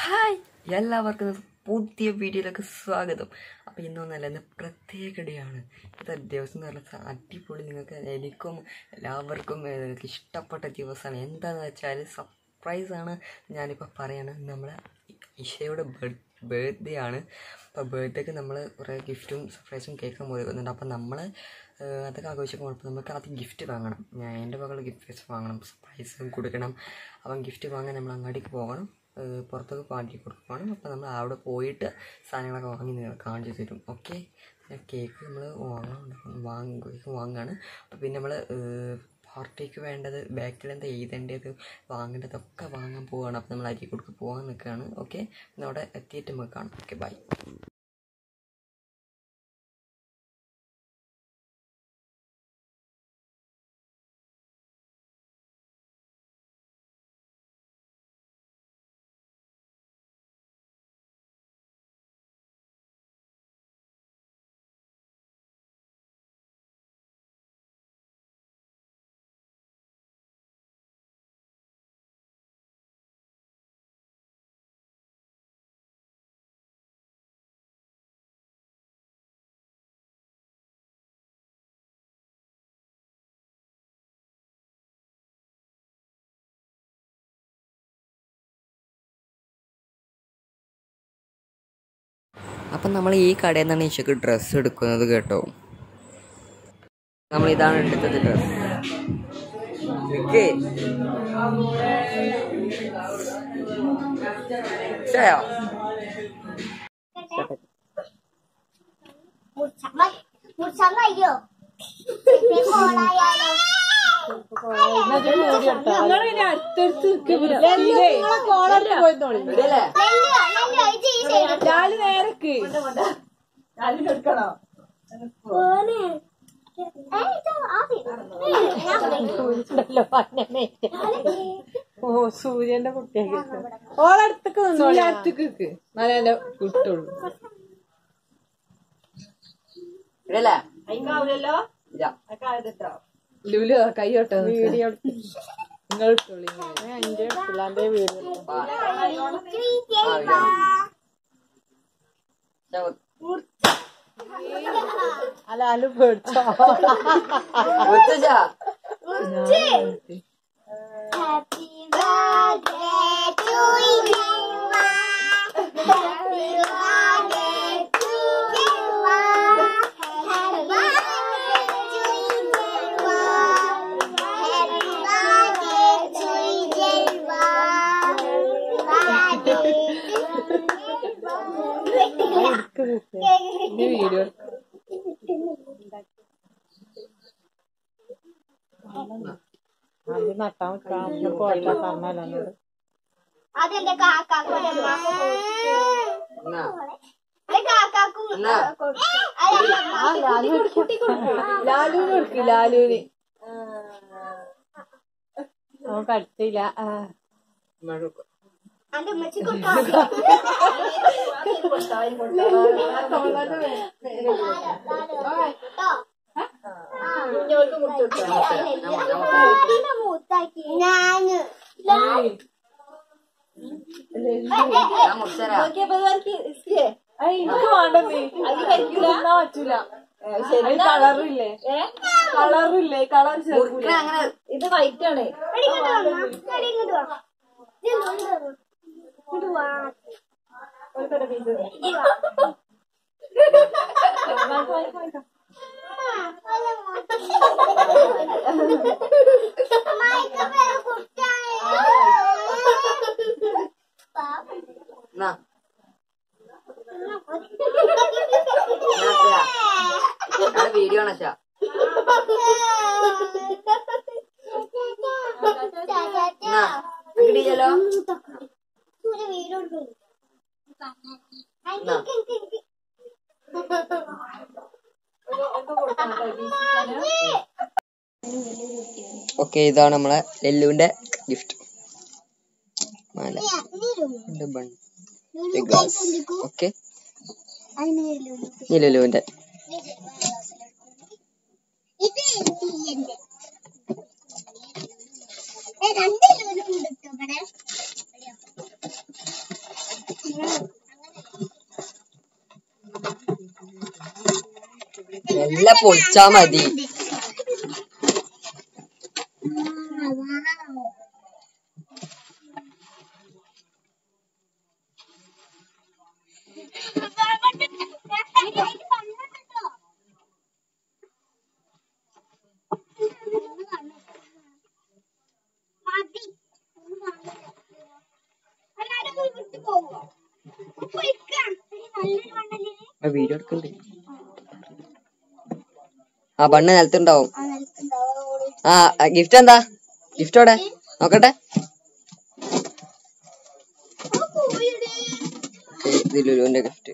Hi എല്ലാവർക്കും പുതിയ വീഡിയോയിലേക്ക് സ്വാഗതം. അപ്പോൾ ഇന്നൊന്നല്ല, ഇന്ന് പ്രത്യേക ഡേ ആണ്. ഇത് ദിവസം എന്ന് പറഞ്ഞാൽ അടിപൊളി, നിങ്ങൾക്ക് എനിക്കും എല്ലാവർക്കും ഇഷ്ടപ്പെട്ട ദിവസമാണ്. എന്താണെന്ന് വെച്ചാൽ സർപ്രൈസാണ്. ഞാനിപ്പോൾ പറയാണ്, നമ്മളെ ഇഷയുടെ ബർത്ത്ഡേ ആണ്. അപ്പോൾ ബർത്ത്ഡേക്ക് നമ്മൾ കുറേ ഗിഫ്റ്റും സർപ്രൈസും കേൾക്കാൻ പോകുന്നുണ്ട്. അപ്പോൾ നമ്മൾ അതൊക്കെ ആഘോഷിക്കുമ്പോൾ നമുക്ക് ആദ്യം ഗിഫ്റ്റ് വാങ്ങണം. എൻ്റെ മകൾ ഗിഫ്റ്റ് വാങ്ങണം, സർപ്രൈസും കൊടുക്കണം. അപ്പം ഗിഫ്റ്റ് വാങ്ങാൻ നമ്മൾ അങ്ങാടിക്ക് പോകണം, പുറത്തൊക്കെ പാണ്ടി കൊടുക്കണം. അപ്പോൾ നമ്മൾ അവിടെ പോയിട്ട് സാധനങ്ങളൊക്കെ വാങ്ങി നിങ്ങൾ കാണിച്ചു തരും. ഓക്കെ, കേക്ക് നമ്മൾ വാങ്ങുകയാണ്. അപ്പോൾ പിന്നെ നമ്മൾ പാർട്ടിക്ക് വേണ്ടത് ബാക്കിൽ എന്താ എഴുതേണ്ടത് വാങ്ങേണ്ടതൊക്കെ വാങ്ങാൻ പോവുകയാണ്. അപ്പോൾ നമ്മൾ അരി കൊടുക്ക് പോകാൻ നിൽക്കുകയാണ്. ഓക്കെ, അവിടെ എത്തിയിട്ട് നമുക്ക് കാണാം. Okay, bye. അപ്പം നമ്മൾ ഈ കടയിൽ നിന്നാണ് ഈശോക്ക് ഡ്രസ്സ് എടുക്കുന്നത് കേട്ടോ. നമ്മളിതാണ് എടുത്തത് ഡ്രസ്സ്. ഓ, സൂര്യന്റെ കുട്ടിയൊക്കെ ഓളടുത്തേക്ക് അടുത്തേക്ക് നല്ല കിട്ടുള്ളൂ. ലുലു കൈയോട്ടോ വീഡിയോ നിങ്ങൾ ഇട്ടോളി. എന്റെ പിള്ളാന്റെ വീഡിയോ അല്ല അലു പേടിച്ചോ. Happy birthday to you. Happy birthday to you. Happy birthday to you. Video അത് നട്ടാ പോട്ടെ പറഞ്ഞല്ലോ. അതെന്റെ കാക്കാക്കും ലാലുവിന് കൊടുക്ക്. ലാലുവിന് നമുക്ക് അടുത്തില്ല. എനിക്ക് വേണ്ടേ പറ്റൂല. കളറില്ലേ കളറില്ലേ കളർ ചേർക്കൂല. ഇത് വൈറ്റ് ആണ്. വീഡിയോ ആണ് ചാ. കിട്ടിയല്ലോ. ഓക്കെ, ഇതാണ് നമ്മളെ ലെല്ലുവിന്റെ ഗിഫ്റ്റ്. ഓക്കെ, ലെല്ലുവിന്റെ എല്ലാം പൊളിച്ചാ മതി. വീഡിയോ എടുക്കണ്ടേ? ആ ബണ്ണ് നിലത്തുണ്ടാവും. ആ ഗിഫ്റ്റ് എന്താ? ഗിഫ്റ്റ് എവിടെ നോക്കട്ടെ. ഇത് ലുലുവിന്റെ ഗിഫ്റ്റ്.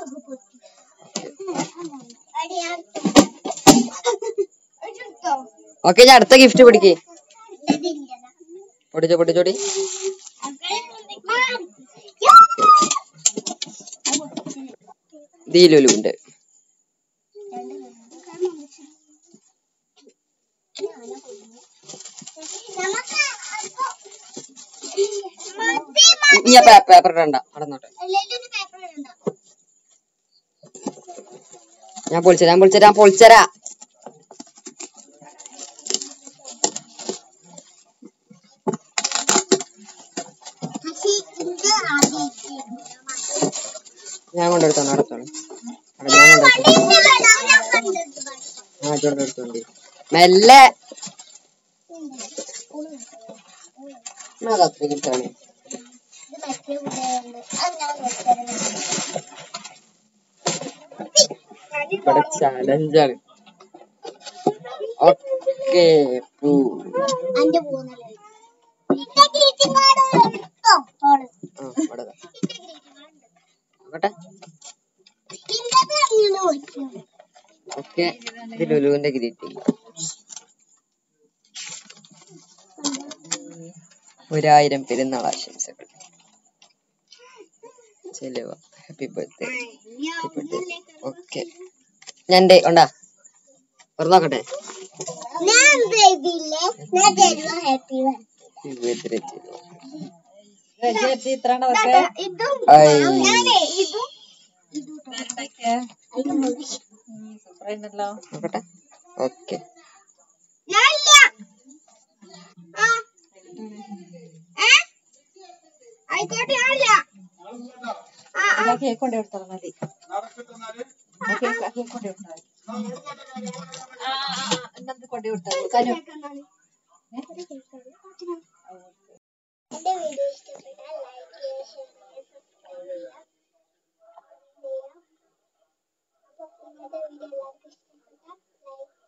ഓക്കെ, ഞാൻ അടുത്ത ഗിഫ്റ്റ് പിടിക്ക്. പൊടിച്ചോടി. ദീ ലുലുവിന്റെ. പേപ്പർ ഇടണ്ട, അടന്നോട്ടെ. ഞാൻ പൊളിച്ചരാ. ഞാൻ കൊണ്ടെടുത്തോണ്ട് അടുത്തോണ്ട് മെല്ലെ അത്ര കിട്ടാണ്. ഇവിടെ ചാലഞ്ചാണ്. ഓക്കെ, ഓക്കെ, ഇത് ലുലുവിന്റെ ഗ്രീറ്റിംഗ്. 1000 പെരുന്നാൾ ആശംസകൾ. Happy birthday. ഓക്കെ, ഞാൻ ഉണ്ടാ തുറന്നോക്കട്ടെ. നോക്കട്ടെ. ഓക്കെ, കേക്ക് കൊണ്ട് കൊടുത്താൽ മതി. ഇന്നത്തെ കൊണ്ട് കൊടുത്താൽ എന്റെ വീഡിയോ ഇഷ്ടപ്പെട്ടാൽ ലൈക്ക് ചെയ്യുക, ഷെയർ ചെയ്യുക, സബ്സ്ക്രൈബ് ചെയ്യുക. അപ്പോൾ ഇന്നത്തെ വീഡിയോ എല്ലാവർക്കും ഇഷ്ടപ്പെട്ടാൽ ലൈക്ക്